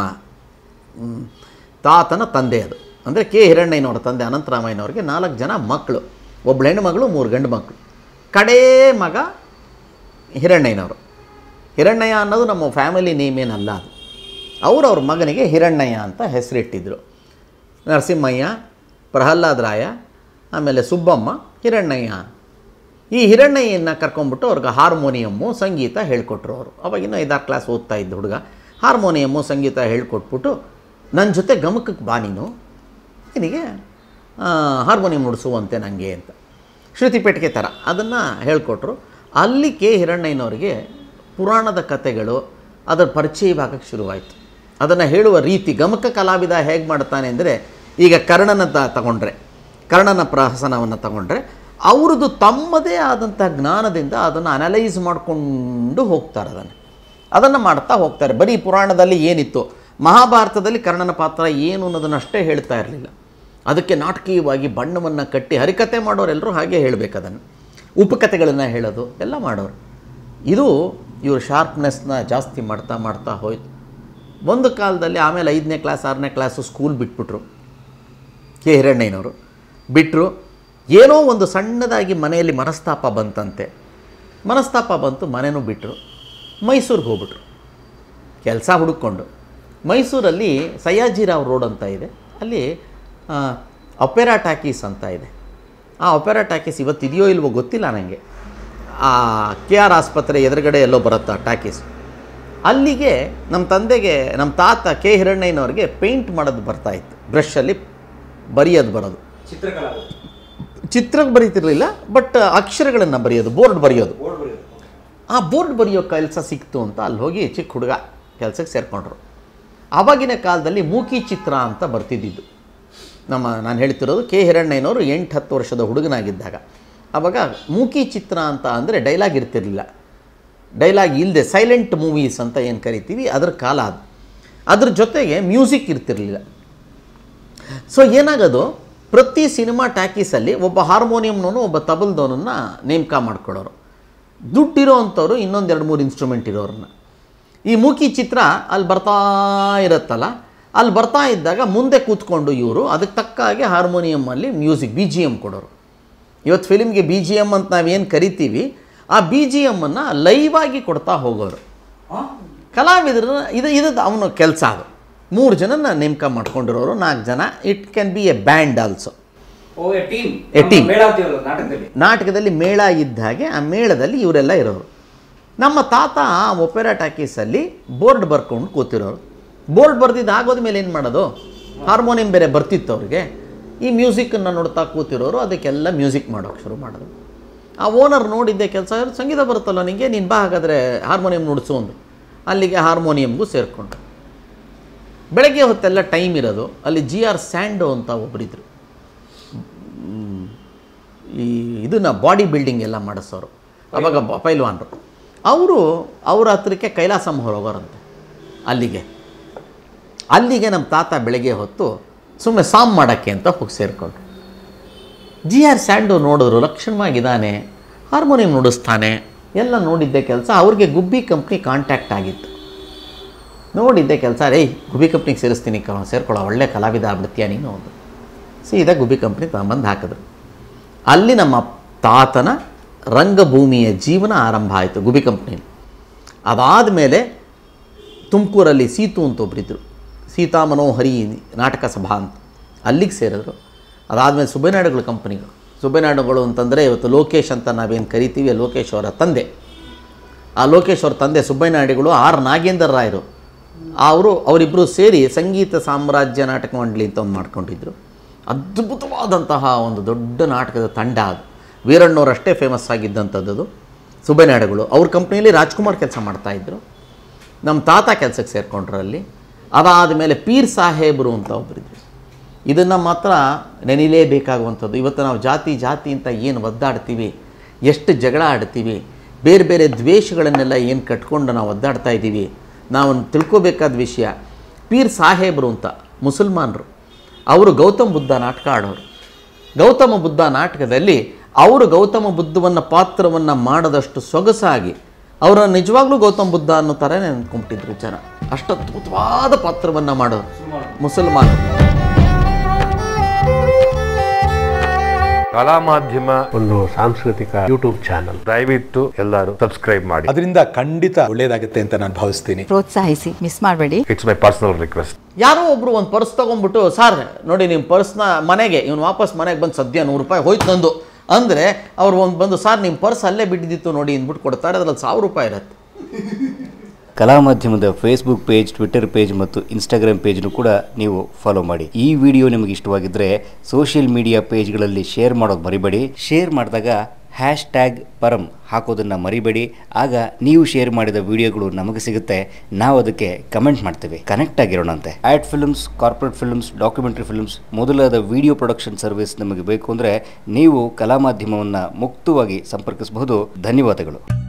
Speaker 1: ತಾತನ ತಂದೆ ಅದು, ಅಂದರೆ ಕೆ ಹಿರಣ್ಣಯ್ಯನವರ ತಂದೆ ಅನಂತರಾಮಯ್ಯನವ್ರಿಗೆ ನಾಲ್ಕು ಜನ ಮಕ್ಕಳು, ಒಬ್ಬಳು ಹೆಣ್ಣು ಮಗಳು, ಮೂರು ಗಂಡು ಮಕ್ಕಳು. ಕಡೇ ಮಗ ಹಿರಣ್ಣಯ್ಯನವರು. ಹಿರಣ್ಣಯ್ಯ ಅನ್ನೋದು ನಮ್ಮ ಫ್ಯಾಮಿಲಿ ನೇಮ್ ಏನಲ್ಲ, ಅದು ಅವರು ಅವ್ರ ಮಗನಿಗೆ ಹಿರಣ್ಣಯ್ಯ ಅಂತ ಹೆಸರಿಟ್ಟಿದ್ರು. ನರಸಿಂಹಯ್ಯ, ಪ್ರಹ್ಲಾದರಾಯ, ಆಮೇಲೆ ಸುಬ್ಬಮ್ಮ, ಹಿರಣ್ಣಯ್ಯ. ಈ ಹಿರಣ್ಣಯ್ಯನ ಕರ್ಕೊಂಡ್ಬಿಟ್ಟು ಅವ್ರಿಗೆ ಹಾರ್ಮೋನಿಯಮ್ಮು ಸಂಗೀತ ಹೇಳ್ಕೊಟ್ರು. ಅವರು ಅವಾಗಿನ್ನೂ ಐದಾರು ಕ್ಲಾಸ್ ಓದ್ತಾ ಇದ್ದ ಹುಡುಗ. ಹಾರ್ಮೋನಿಯಮ್ಮು ಸಂಗೀತ ಹೇಳ್ಕೊಟ್ಬಿಟ್ಟು ನನ್ನ ಜೊತೆ ಗಮಕಕ್ಕೆ ಬಾ ನೀನು, ನಿನಗೆ ಹಾರ್ಮೋನಿಯಂ ನುಡಿಸುವಂತೆ ನನಗೆ ಅಂತ ಶ್ರುತಿಪೆಟ್ಟಿಗೆ ಥರ ಅದನ್ನು ಹೇಳ್ಕೊಟ್ರು. ಅಲ್ಲಿ ಕೆ ಹಿರಣ್ಣಯ್ಯನವ್ರಿಗೆ ಪುರಾಣದ ಕಥೆಗಳು ಅದರ ಪರಿಚಯವಾಗಕ್ಕೆ ಶುರುವಾಯಿತು. ಅದನ್ನು ಹೇಳುವ ರೀತಿ, ಗಮಕ ಕಲಾವಿದ ಹೇಗೆ ಮಾಡ್ತಾನೆ ಅಂದರೆ, ಈಗ ಕರ್ಣನ ತಗೊಂಡ್ರೆ, ಕರ್ಣನ ಪ್ರಹಸನವನ್ನು ತಗೊಂಡ್ರೆ ಅವ್ರದ್ದು ತಮ್ಮದೇ ಆದಂಥ ಜ್ಞಾನದಿಂದ ಅದನ್ನು ಅನಲೈಸ್ ಮಾಡಿಕೊಂಡು ಹೋಗ್ತಾರೆ. ಅದನ್ನು ಅದನ್ನು ಮಾಡ್ತಾ ಹೋಗ್ತಾರೆ. ಬರೀ ಪುರಾಣದಲ್ಲಿ ಏನಿತ್ತು, ಮಹಾಭಾರತದಲ್ಲಿ ಕರ್ಣನ ಪಾತ್ರ ಏನು ಅನ್ನೋದನ್ನಷ್ಟೇ ಹೇಳ್ತಾ ಇರಲಿಲ್ಲ. ಅದಕ್ಕೆ ನಾಟಕೀಯವಾಗಿ ಬಣ್ಣವನ್ನು ಕಟ್ಟಿ ಹರಿಕತೆ ಮಾಡೋರೆಲ್ಲರೂ ಹಾಗೆ ಹೇಳಬೇಕು. ಅದನ್ನು ಉಪಕಥೆಗಳನ್ನು ಹೇಳೋದು ಎಲ್ಲ ಮಾಡೋರು. ಇದು ಇವರು ಶಾರ್ಪ್ನೆಸ್ನ ಜಾಸ್ತಿ ಮಾಡ್ತಾ ಮಾಡ್ತಾ ಹೋಯ್ತು. ಒಂದು ಕಾಲದಲ್ಲಿ ಆಮೇಲೆ ಐದನೇ ಕ್ಲಾಸ್ ಆರನೇ ಕ್ಲಾಸು ಸ್ಕೂಲ್ ಬಿಟ್ಬಿಟ್ರು. ಕೆ ಹಿರಣ್ಣಯ್ಯನವರು ಬಿಟ್ಟರು. ಏನೋ ಒಂದು ಸಣ್ಣದಾಗಿ ಮನೆಯಲ್ಲಿ ಮನಸ್ತಾಪ ಬಂತಂತೆ. ಮನಸ್ತಾಪ ಬಂತು, ಮನೆಯೂ ಬಿಟ್ಟರು. ಮೈಸೂರಿಗೆ ಹೋಗ್ಬಿಟ್ರು ಕೆಲಸ ಹುಡುಕೊಂಡು. ಮೈಸೂರಲ್ಲಿ ಸಯ್ಯಾಜಿರಾವ್ ರೋಡ್ ಅಂತ ಇದೆ, ಅಲ್ಲಿ ಒಪೆರಾ ಟಾಕೀಸ್ ಅಂತ ಇದೆ. ಆ ಒಪೆರಾ ಟಾಕೀಸ್ ಇವತ್ತಿದೆಯೋ ಇಲ್ವೋ ಗೊತ್ತಿಲ್ಲ ನನಗೆ. ಆ ಕೆ ಆರ್ ಆಸ್ಪತ್ರೆ ಎದುರುಗಡೆ ಎಲ್ಲೋ ಬರುತ್ತೆ ಟಾಕೀಸ್. ಅಲ್ಲಿಗೆ ನಮ್ಮ ತಂದೆಗೆ ನಮ್ಮ ತಾತ ಕೆ ಹಿರಣ್ಣಯ್ಯನವ್ರಿಗೆ ಪೇಂಟ್ ಮಾಡೋದು ಬರ್ತಾಯಿತ್ತು, ಬ್ರಷಲ್ಲಿ ಬರೆಯೋದು ಬರೋದು.
Speaker 4: ಚಿತ್ರಕಲಾ
Speaker 1: ಚಿತ್ರಕ್ಕೆ ಬರೀತಿರಲಿಲ್ಲ, ಬಟ್ ಅಕ್ಷರಗಳನ್ನು ಬರೆಯೋದು, ಬೋರ್ಡ್ ಬರೆಯೋದು. ಆ ಬೋರ್ಡ್ ಬರೆಯೋ ಕೆಲಸ ಸಿಕ್ತು ಅಂತ ಅಲ್ಲಿ ಹೋಗಿ ಚಿಕ್ಕ ಹುಡುಗ ಕೆಲಸಕ್ಕೆ ಸೇರಿಕೊಂಡ್ರು. ಆವಾಗಿನ ಕಾಲದಲ್ಲಿ ಮೂಕಿ ಚಿತ್ರ ಅಂತ ಬರ್ತಿದ್ದಿದ್ದು. ನಮ್ಮ ನಾನು ಹೇಳ್ತಿರೋದು ಕೆ ಹಿರಣ್ಣಯ್ಯನವರು ಎಂಟು ಹತ್ತು ವರ್ಷದ ಹುಡುಗನಾಗಿದ್ದಾಗ. ಆವಾಗ ಮೂಕಿ ಚಿತ್ರ ಅಂತ ಅಂದರೆ ಡೈಲಾಗ್ ಇರ್ತಿರಲಿಲ್ಲ, ಡೈಲಾಗ್ ಇಲ್ಲದೆ ಸೈಲೆಂಟ್ ಮೂವೀಸ್ ಅಂತ ಏನು ಕರಿತೀವಿ ಅದರ ಕಾಲ ಅದು. ಅದ್ರ ಜೊತೆಗೆ ಮ್ಯೂಸಿಕ್ ಇರ್ತಿರಲಿಲ್ಲ. ಸೊ ಏನಾಗೋದು, ಪ್ರತಿ ಸಿನಿಮಾ ಟ್ಯಾಕೀಸಲ್ಲಿ ಒಬ್ಬ ಹಾರ್ಮೋನಿಯಮ್ನವನು ಒಬ್ಬ ತಬಲ್ದವನನ್ನು ನೇಮಕ ಮಾಡ್ಕೊಳ್ಳೋರು, ದುಡ್ಡಿರೋ ಅಂಥವ್ರು ಇನ್ನೊಂದೆರಡು ಮೂರು ಇನ್ಸ್ಟ್ರೂಮೆಂಟ್ ಇರೋರನ್ನ. ಈ ಮೂಕಿ ಚಿತ್ರ ಅಲ್ಲಿ ಬರ್ತಾ ಇರುತ್ತಲ್ಲ, ಅಲ್ಲಿ ಬರ್ತಾ ಇದ್ದಾಗ ಮುಂದೆ ಕೂತ್ಕೊಂಡು ಇವರು ಅದಕ್ಕೆ ತಕ್ಕ ಹಾಗೆ ಹಾರ್ಮೋನಿಯಮಲ್ಲಿ ಮ್ಯೂಸಿಕ್ ಬಿ ಜಿ ಎಮ್ ಕೊಡೋರು. ಇವತ್ತು ಫಿಲಿಮ್ಗೆ ಬಿ ಜಿ ಎಮ್ ಅಂತ ನಾವೇನು ಕರಿತೀವಿ, ಆ ಬಿ ಜಿ ಎಮ್ಮನ್ನು ಲೈವಾಗಿ ಕೊಡ್ತಾ ಹೋಗೋರು ಕಲಾವಿದರು. ಇದು ಇದು ಅವನ ಕೆಲಸ. ಅದು ಮೂರು ಜನನ ನೇಮಕ ಮಾಡ್ಕೊಂಡಿರೋರು, ನಾಲ್ಕು ಜನ. It can be a band also. A team. ನಾಟಕದಲ್ಲಿ ಮೇಳ ಇದ್ದ ಹಾಗೆ ಆ ಮೇಳದಲ್ಲಿ ಇವರೆಲ್ಲ ಇರೋರು. ನಮ್ಮ ತಾತ ಒಪೆರಾ ಟಾಕೀಸಲ್ಲಿ ಬೋರ್ಡ್ ಬರ್ಕೊಂಡು ಕೂತಿರೋರು. ಬೋರ್ಡ್ ಬರ್ದಿದ್ದು ಆಗೋದ ಮೇಲೆ ಏನು ಮಾಡೋದು, ಹಾರ್ಮೋನಿಯಂ ಬೇರೆ ಬರ್ತಿತ್ತು ಅವ್ರಿಗೆ. ಈ ಮ್ಯೂಸಿಕನ್ನು ನೋಡ್ತಾ ಕೂತಿರೋರು ಅದಕ್ಕೆಲ್ಲ ಮ್ಯೂಸಿಕ್ ಮಾಡೋಕ್ಕೆ ಶುರು ಮಾಡೋದು. ಆ ಓನರ್ ನೋಡಿದ್ದೆ ಕೆಲಸ, ಸಂಗೀತ ಬರುತ್ತಲ್ಲ ನಿನಗೆ, ನೀನು ಬಾ ಹಾಗಾದರೆ ಹಾರ್ಮೋನಿಯಂ ನುಡಿಸು ಅಂದರು. ಅಲ್ಲಿಗೆ ಹಾರ್ಮೋನಿಯಮ್ಗೂ ಸೇರಿಕೊಂಡ್ರು. ಬೆಳಗ್ಗೆ ಹೊತ್ತೆಲ್ಲ ಟೈಮ್ ಇರೋದು. ಅಲ್ಲಿ ಜಿ ಆರ್ ಸ್ಯಾಂಡೋ ಅಂತ ಒಬ್ಬರಿದ್ರು, ಈ ಇದನ್ನು ಬಾಡಿ ಬಿಲ್ಡಿಂಗ್ ಎಲ್ಲ ಮಾಡಿಸೋರು, ಅವಾಗ ಪೈಲ್ವಾನ್ರು. ಅವರು ಅವ್ರ ಹತ್ರಕ್ಕೆ ಕೈಲಾಸಂ ಹೋಗೋರಂತೆ. ಅಲ್ಲಿಗೆ ಅಲ್ಲಿಗೆ ನಮ್ಮ ತಾತ ಬೆಳಗ್ಗೆ ಹೊತ್ತು ಸುಮ್ಮನೆ ಸಾಮ್ ಮಾಡೋಕ್ಕೆ ಅಂತ ಹೋಗಿ ಸೇರಿಕೊಂಡ್ರು. ಜಿ ಆರ್ ಸ್ಯಾಂಡೋ ನೋಡಿದ್ರು, ಲಕ್ಷಣವಾಗಿದ್ದಾನೆ, ಹಾರ್ಮೋನಿಯಂ ನುಡಿಸ್ತಾನೆ, ಎಲ್ಲ ನೋಡಿದ್ದೆ ಕೆಲಸ. ಅವ್ರಿಗೆ ಗುಬ್ಬಿ ಕಂಪ್ನಿ ಕಾಂಟ್ಯಾಕ್ಟ್ ಆಗಿತ್ತು. ನೋಡಿದ್ದೆ ಕೆಲಸ, ರೇ ಗುಬ್ಬಿ ಕಂಪ್ನಿಗೆ ಸೇರಿಸ್ತೀನಿ, ಕ ಸೇರ್ಕೊಳ್ಳೋ ಒಳ್ಳೆ ಕಲಾವಿದ ಆಗ್ಬಿಡ್ತೀಯ ನೀನು ಒಂದು. ಸೀದಾ ಗುಬ್ಬಿ ಕಂಪ್ನಿ ತಗೊಂಬಂದು ಹಾಕಿದ್ರು. ಅಲ್ಲಿ ನಮ್ಮ ತಾತನ ರಂಗಭೂಮಿಯ ಜೀವನ ಆರಂಭ ಆಯಿತು ಗುಬ್ಬಿ ಕಂಪ್ನಿಯಲ್ಲಿ. ಅದಾದ ಮೇಲೆ ತುಮಕೂರಲ್ಲಿ ಸೀತು ಅಂತ ಒಬ್ಬರಿದ್ದರು, ಸೀತಾ ಮನೋಹರಿ ನಾಟಕ ಸಭಾ ಅಂತ, ಅಲ್ಲಿಗೆ ಸೇರಿದ್ರು. ಅದಾದಮೇಲೆ ಸುಬ್ಬಯ್ಯನಾಯ್ಡುಗಳ ಕಂಪ್ನಿಗಳು. ಸುಬ್ಬಯ್ಯನಾಯ್ಡುಗಳು ಅಂತಂದರೆ ಇವತ್ತು ಲೋಕೇಶ್ ಅಂತ ನಾವೇನು ಕರಿತೀವಿ, ಲೋಕೇಶ್ ಅವರ ತಂದೆ. ಆ ಲೋಕೇಶ್ ಅವ್ರ ತಂದೆ ಸುಬ್ಬಯ್ಯನಾಯ್ಡುಗಳು ಆರ್ ನಾಗೇಂದ್ರ ರಾಯರು, ಅವರು ಅವರಿಬ್ಬರು ಸೇರಿ ಸಂಗೀತ ಸಾಮ್ರಾಜ್ಯ ನಾಟಕ ಮಂಡಳಿ ಅಂತ ಒಂದು ಮಾಡ್ಕೊಂಡಿದ್ರು. ಅದ್ಭುತವಾದಂತಹ ಒಂದು ದೊಡ್ಡ ನಾಟಕದ ತಂಡ ಅದು. ವೀರಣ್ಣವರಷ್ಟೇ ಫೇಮಸ್ ಆಗಿದ್ದಂಥದ್ದು ಸುಬ್ಬಯ್ಯನಾಯ್ಡುಗಳು. ಅವ್ರ ಕಂಪ್ನಿಯಲ್ಲಿ ರಾಜ್ಕುಮಾರ್ ಕೆಲಸ ಮಾಡ್ತಾಯಿದ್ರು. ನಮ್ಮ ತಾತ ಕೆಲಸಕ್ಕೆ ಸೇರಿಕೊಂಡ್ರು ಅಲ್ಲಿ. ಅದಾದ ಮೇಲೆ ಪೀರ್ ಸಾಹೇಬರು ಅಂತ ಒಬ್ಬರಿದ್ರು. ಇದನ್ನು ಮಾತ್ರ ನೆನಿಲೇಬೇಕಾಗುವಂಥದ್ದು. ಇವತ್ತು ನಾವು ಜಾತಿ ಜಾತಿ ಅಂತ ಏನು ಒದ್ದಾಡ್ತೀವಿ, ಎಷ್ಟು ಜಗಳ ಆಡ್ತೀವಿ, ಬೇರೆ ಬೇರೆ ದ್ವೇಷಗಳನ್ನೆಲ್ಲ ಏನು ಕಟ್ಕೊಂಡು ನಾವು ಒದ್ದಾಡ್ತಾ ಇದ್ದೀವಿ, ನಾವು ತಿಳ್ಕೊಬೇಕಾದ ವಿಷಯ. ಪೀರ್ ಸಾಹೇಬರು ಅಂತ ಮುಸಲ್ಮಾನರು, ಅವರು ಗೌತಮ ಬುದ್ಧ ನಾಟಕ ಆಡೋರು. ಗೌತಮ ಬುದ್ಧ ನಾಟಕದಲ್ಲಿ ಅವರು ಗೌತಮ ಬುದ್ಧವನ್ನು ಪಾತ್ರವನ್ನು ಮಾಡದಷ್ಟು ಸೊಗಸಾಗಿ ಅವರನ್ನು ನಿಜವಾಗ್ಲೂ ಗೌತಮ ಬುದ್ಧ ಅನ್ನೋ ಥರನೇ ಅಂದ್ಕೊಂಬಿಟ್ಟಿದ್ರು ಜನ. ಅಷ್ಟು ಅದ್ಭುತವಾದ ಪಾತ್ರವನ್ನು ಮಾಡೋರು ಮುಸಲ್ಮಾನರು.
Speaker 2: ಕಲಾಮಾಧ್ಯಮ
Speaker 3: ಒಂದು ಸಾಂಸ್ಕೃತಿಕ ಯೂಟ್ಯೂಬ್ ಚಾನಲ್.
Speaker 2: ದಯವಿಟ್ಟು ಎಲ್ಲರೂ ಸಬ್ಸ್ಕ್ರೈಬ್ ಮಾಡಿ.
Speaker 5: ಅದರಿಂದ ಖಂಡಿತ ಒಳ್ಳೇದಾಗುತ್ತೆ ಅಂತ ನಾನು ಭಾವಿಸ್ತೀನಿ.
Speaker 6: ಪ್ರೋತ್ಸಾಹಿಸಿ, ಮಿಸ್ ಮಾಡಬೇಡಿ.
Speaker 2: It's my personal request.
Speaker 1: ಯಾರೋ ಒಬ್ರು ಒಂದು ಪರ್ಸ್ ತೊಗೊಂಡ್ಬಿಟ್ಟು, ಸರ್ ನೋಡಿ ನಿಮ್ಮ ಪರ್ಸ್ನ ಮನೆಗೆ ಇವನು ವಾಪಸ್ ಮನೆಗೆ ಬಂದು ಸದ್ಯ ನೂರು ರೂಪಾಯಿ ಹೋಯ್ತು ನಂದು ಅಂದರೆ, ಅವ್ರು ಒಂದು ಬಂದು ಸರ್ ನಿಮ್ಮ ಪರ್ಸ್ ಅಲ್ಲೇ ಬಿಟ್ಟಿದ್ದಿತ್ತು ನೋಡಿ ಅಂದ್ಬಿಟ್ಟು ಕೊಡ್ತಾರೆ. ಅದರಲ್ಲಿ ಸಾವಿರ ರೂಪಾಯಿ ಇರುತ್ತೆ.
Speaker 7: ಕಲಾಮಾಧ್ಯಮದ ಫೇಸ್ಬುಕ್ ಪೇಜ್, ಟ್ವಿಟರ್ ಪೇಜ್ ಮತ್ತು ಇನ್ಸ್ಟಾಗ್ರಾಮ್ ಪೇಜ್ನು ಕೂಡ ನೀವು ಫಾಲೋ ಮಾಡಿ. ಈ ವಿಡಿಯೋ ನಿಮಗೆ ಇಷ್ಟವಾಗಿದ್ದರೆ ಸೋಷಿಯಲ್ ಮೀಡಿಯಾ ಪೇಜ್ಗಳಲ್ಲಿ ಶೇರ್ ಮಾಡೋದು ಮರಿಬೇಡಿ. ಶೇರ್ ಮಾಡಿದಾಗ ಹ್ಯಾಶ್ ಟ್ಯಾಗ್ ಪರಂ ಹಾಕೋದನ್ನು ಮರಿಬೇಡಿ. ಆಗ ನೀವು ಶೇರ್ ಮಾಡಿದ ವಿಡಿಯೋಗಳು ನಮಗೆ ಸಿಗುತ್ತೆ, ನಾವು ಅದಕ್ಕೆ ಕಮೆಂಟ್ ಮಾಡ್ತೇವೆ. ಕನೆಕ್ಟ್ ಆಗಿರೋಣಂತೆ. Ad films, corporate films, documentary films ಮೊದಲಾದ ವಿಡಿಯೋ ಪ್ರೊಡಕ್ಷನ್ ಸರ್ವಿಸ್ ನಮಗೆ ಬೇಕು ಅಂದರೆ ನೀವು ಕಲಾಮಾಧ್ಯಮವನ್ನು ಮುಕ್ತವಾಗಿ ಸಂಪರ್ಕಿಸಬಹುದು. ಧನ್ಯವಾದಗಳು.